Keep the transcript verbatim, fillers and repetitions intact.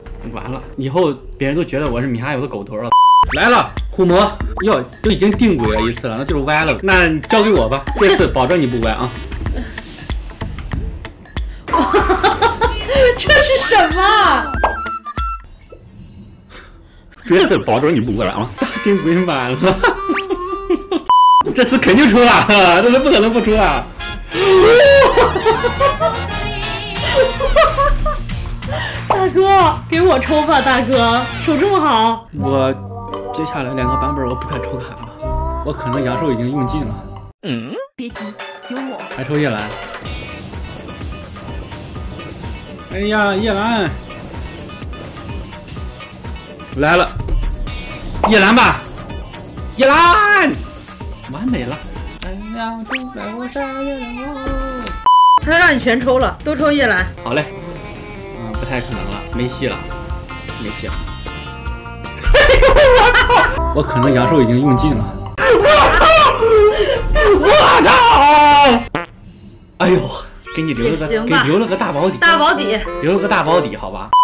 完了，以后别人都觉得我是米哈游的狗头了。来了，护魔，哟，都已经定轨了一次了，那就是歪了。那你交给我吧，这次保证你不歪啊。 这是什么？ 这次保证你不歪啊！大定轨满了，这次肯定出了，这次不可能不出了。 大哥，给我抽吧，大哥，手这么好。 我接下来两个版本我不敢抽卡了，我可能阳寿已经用尽了。 嗯，别急，有我。 还抽叶兰。哎呀，叶兰来了，叶兰吧，叶兰，完美了。哎呀，就在我杀叶兰。 他让你全抽了，都抽叶兰。 好嘞。嗯，不太可能了，没戏了，没戏了。我可能阳寿已经用尽了。我操！我操！哎呦，给你留了个，给留了个大保底， 大保底， 留了个大保底，好吧。